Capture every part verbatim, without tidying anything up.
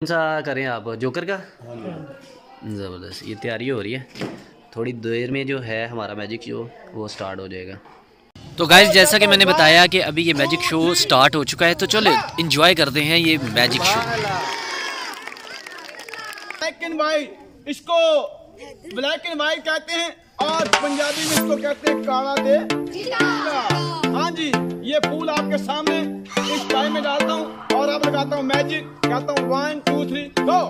कौन सा करें आप, जोकर का? ज़बरदस्त, ये तैयारी हो रही है, थोड़ी देर में जो है हमारा मैजिक शो वो स्टार्ट हो जाएगा। तो गाइस जैसा कि मैंने बताया कि अभी ये मैजिक शो स्टार्ट हो चुका है, तो चलो एंजॉय करते हैं ये magic show. Black and white, इसको ब्लैक एंड वाइट कहते हैं और पंजाबी में इसको कहते हैं काला दे चिट्टा। हाँ जी, ये फूल आपके सामने इस टाई में डालता हूँ और अब लगाता हूँ मैजिक, कहता हूँ वन टू थ्री गो।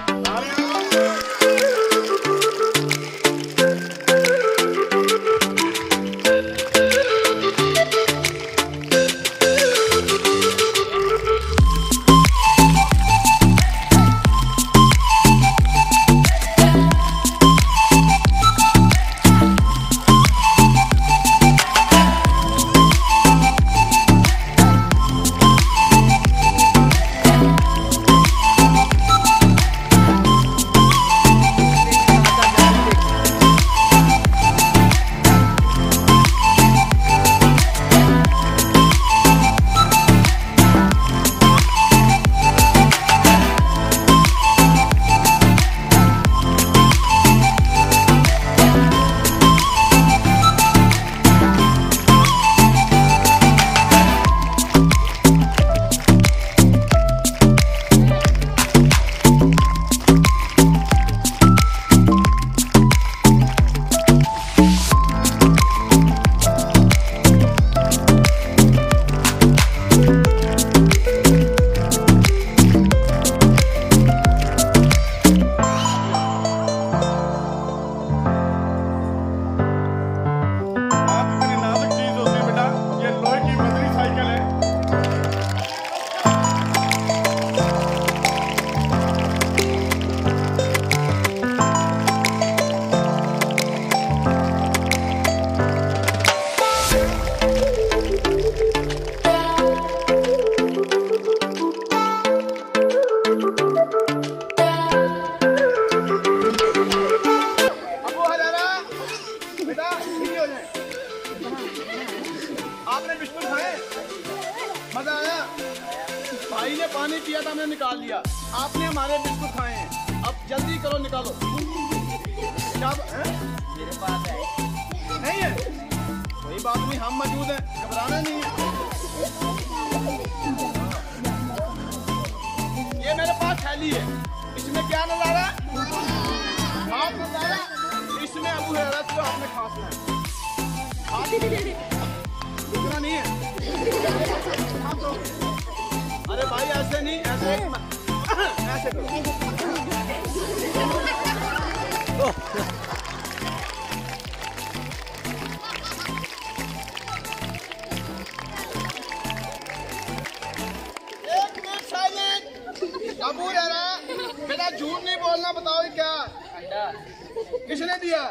आपने बिस्कुट खाए? मजा आया? भाई ने पानी पिया था, हमने निकाल लिया, आपने हमारे बिस्कुट खाए हैं, अब जल्दी करो निकालो। क्या मेरे पास है? नहीं है? कोई बात नहीं, हम मौजूद हैं, घबराना नहीं है। ये मेरे पास थैली है, इसमें क्या नजारा? आप नजारा इसमें अबू हुरैरा को आपने खांसना है, रुकना नहीं है। अरे भाई ऐसे नहीं, ऐसे ऐसे करो। एक मिनट साइलेंट। अबू हुरैरा बेटा झूठ नहीं बोलना, बताओ ये क्या? अंडा। किसने दिया?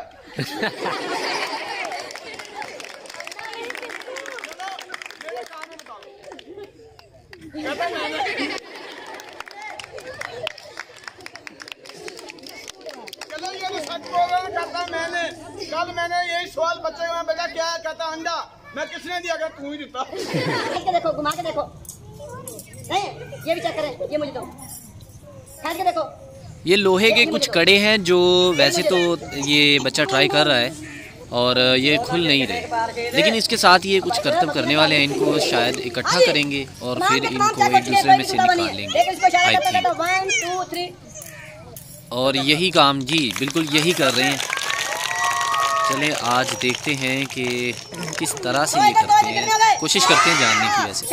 चलो ये तो सच बोल रहा है, कहता मैंने कल मैंने यही सवाल बच्चे को बेटा क्या कहता अंडा, मैं किसने दिया? क्या तू ही देता? देखो घुमा के देखो, नहीं ये भी चेक करें, ये मुझे दो, खा के देखो। ये लोहे के कुछ कड़े हैं जो वैसे तो ये बच्चा ट्राई कर रहा है और ये खुल नहीं रहे, लेकिन इसके साथ ये कुछ करतब करने वाले हैं, इनको शायद इकट्ठा करेंगे और फिर इनको एक दूसरे में से निकाल लेंगे आई थिंक। और यही काम जी बिल्कुल यही कर रहे हैं। चलें आज देखते हैं कि किस तरह से ये करते हैं, कोशिश करते हैं जानने की। वैसे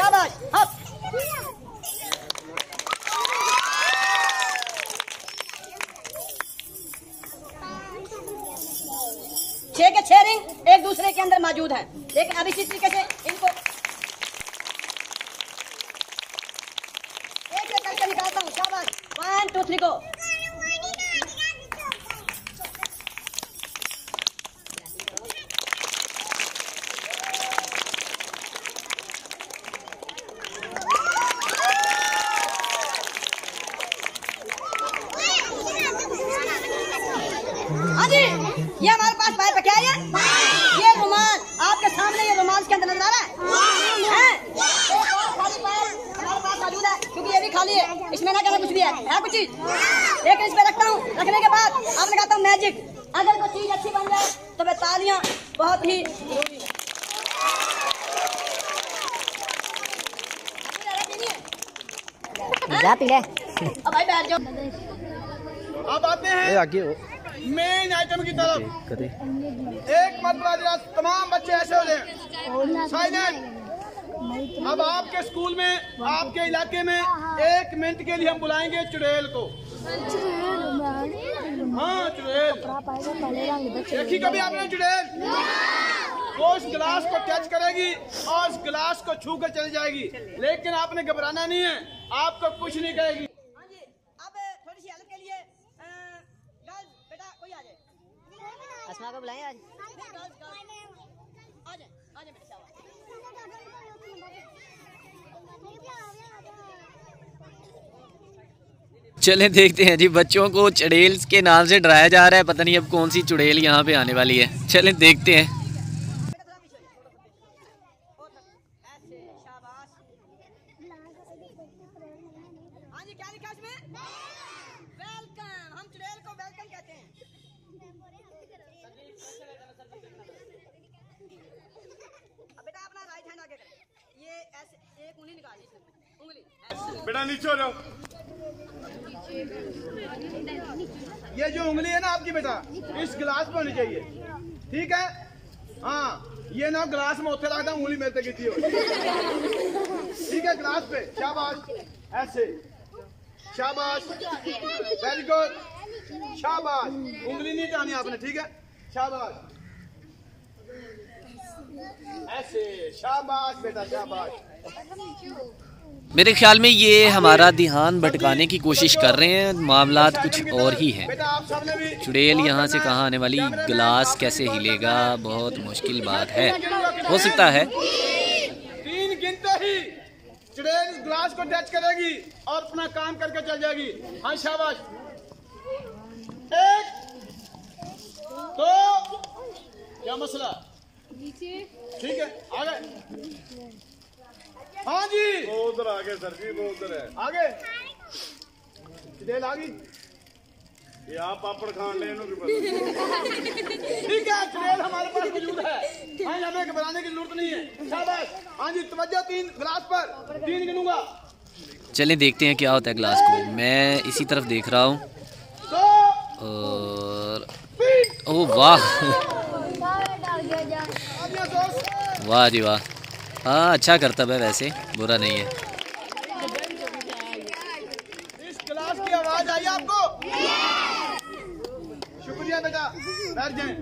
छह के छह रिंग एक दूसरे के अंदर मौजूद हैं, लेकिन अब इसी तरीके से इनको एक एक करके निकालता हूँ। शाबाश, वन टू थ्री गो। हाँ जी, ये हमारे पास पाइप क्या है? ये रुमाल आपके सामने, ये रुमाल के अंदर नजर आ रहा है, है? खाली पाइप हमारे पास मौजूद है, क्योंकि ये भी खाली है। इसमें इसमें ना कहना कुछ भी है, है कुछ चीज, लेकिन इस पे रखता हूँ। रखने के बाद आप लगाता हूँ मैजिक। अगर कोई चीज अच्छी बन जाए तो वे तालियां बहुत ही जरूरी है। जा पी ले। अब भाई बैठ जाओ। अब आते हैं आगे मेन आइटम की तरफ। एक मरतबा तमाम बच्चे ऐसे हो जाए साइलेंट। अब आपके स्कूल में, आपके इलाके में एक मिनट के लिए हम बुलाएंगे चुड़ैल को। हाँ चुड़ैल, देखी कभी आपने चुड़ैल? वो उस गिलास को टच करेगी और उस गिलास को छू कर चली जाएगी, लेकिन आपने घबराना नहीं है, आपको कुछ नहीं कहेगी। हाँ जी, अब थोड़ी सी हेल्प के लिए गर्ल्स बेटा कोई आ जाए। अस्मा को बुलाएं आज। आ जाए, आ जाए बेटा। चलें देखते हैं जी, बच्चों को चुड़ैल के नाम से डराया जा रहा है। पता नहीं अब कौन सी चुड़ैल यहाँ पे आने वाली है। चलें देखते हैं। बेटा नीचे हो जाओ। ये जो उंगली है ना आपकी बेटा, इस गिलास पे होनी चाहिए, ठीक है? हाँ, ये ना गिलास में उत्थे रखता उंगली मेरे तक हो, ठीक है? गिलास पे शाबाश, ऐसे शाबाश, वेरी गुड, शाबाश। उंगली नहीं टानी आपने, ठीक है? शाबाश, ऐसे शाबाश बेटा, शाबाश। मेरे ख्याल में ये हमारा ध्यान भटकाने की कोशिश कर रहे हैं, मामलात कुछ और ही हैं। चुड़ैल यहाँ से कहाँ आने वाली, गिलास कैसे हिलेगा, बहुत मुश्किल बात है। हो सकता है तीन गिनते ही चुड़ैल गिलास को टच करेगी और अपना काम करके चल जाएगी। हाँ शाबाश, एक दो, क्या मसला, ठीक है? आगे, हाँ जी, वो उधर आगे सर जी, वो उधर है आगे। चुड़ैल आ गई, ये आप पापड़ खान ले, ठीक है? चुड़ैल हमारे पास मौजूद है, हाँ हमें घबराने की जरूरत नहीं है। शाबाश, हाँ जी, तवज्जो, तीन गिलास पर, तीन गिनूंगा। चलें देखते हैं क्या होता है गिलास को। मैं इसी तरफ देख रहा हूँ और ओह वाह, वाह जी वाह। हाँ अच्छा करतब है, वैसे बुरा नहीं है। इस गिलास की आवाज आई आपको? शुक्रिया बेटा, बैठ जाएं।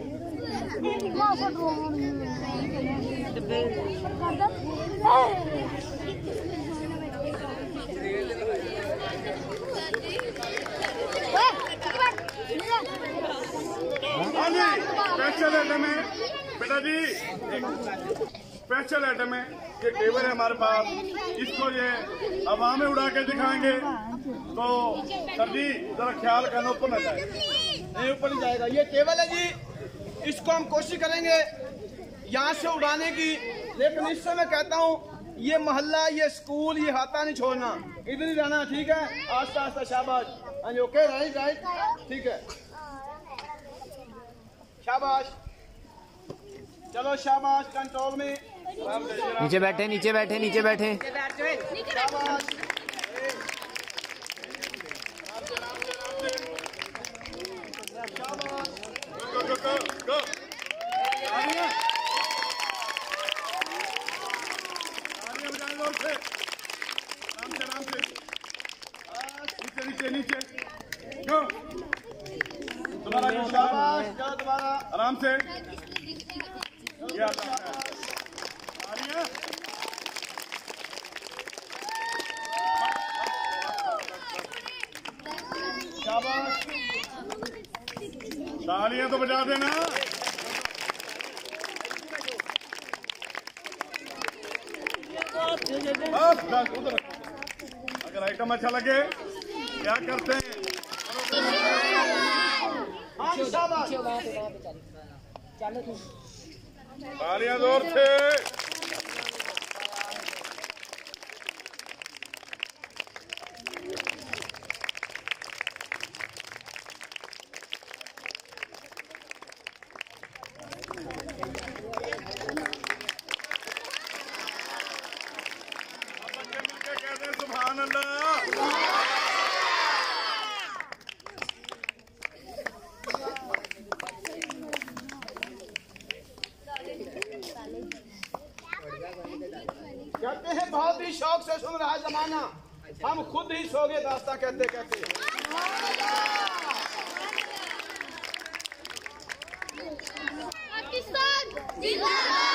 हाँ जी, स्पेशल आइटम है बेटा जी, स्पेशल आइटम है। ये टेबल है हमारे पास, इसको ये हवा में उड़ा के दिखाएंगे तो सर जी जरा ख्याल करना ऊपर न जाए, नहीं ऊपर नहीं जाएगा। ये टेबल है जी, इसको हम कोशिश करेंगे यहाँ से उड़ाने की, लेकिन इससे मैं कहता हूँ ये मोहल्ला, ये स्कूल, ये हाथा नहीं छोड़ना, इधर ही रहना, ठीक है? आस्ता आस्ता, शाबाश। हाँ जी, ओके, राइट राइट, ठीक है, शाबाश। चलो शाबाश, कंट्रोल में। नीचे बैठे, नीचे बैठे, नीचे बैठे। शाबाश, नीचे नीचे दोबारा, शाबाश, दोबारा आराम से। शाबाश, तालियां तो बजा देना। बस बस उधर। अगर आइटम अच्छा लगे क्या करते हैं, तालियां जोर से। ही शौक से सुन रहा है जमाना, हम खुद ही सो गए दास्ता कहते कहते। पाकिस्तान जिंदाबाद।